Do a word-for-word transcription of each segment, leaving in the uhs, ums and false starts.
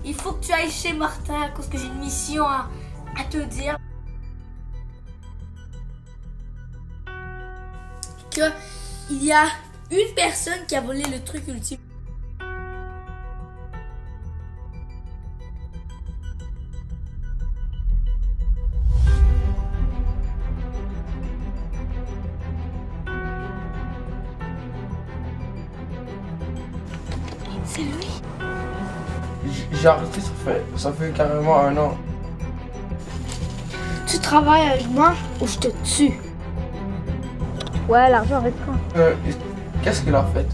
il faut que tu ailles chez Martin parce que j'ai une mission à, à te dire. Que il y a une personne qui a volé le truc ultime. C'est lui. J'ai arrêté, ça fait, ça fait carrément un an. Tu travailles avec moi ou je te tue. Ouais, l'argent reste quand? Euh, Qu'est-ce qu'il a fait?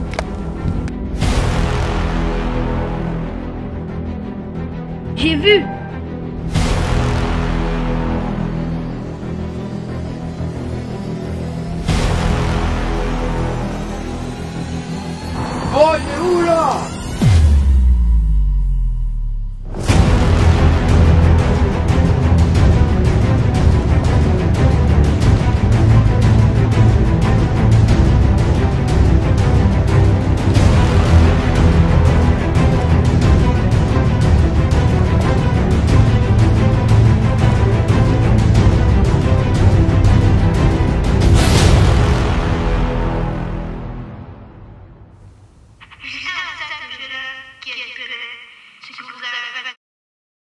J'ai vu.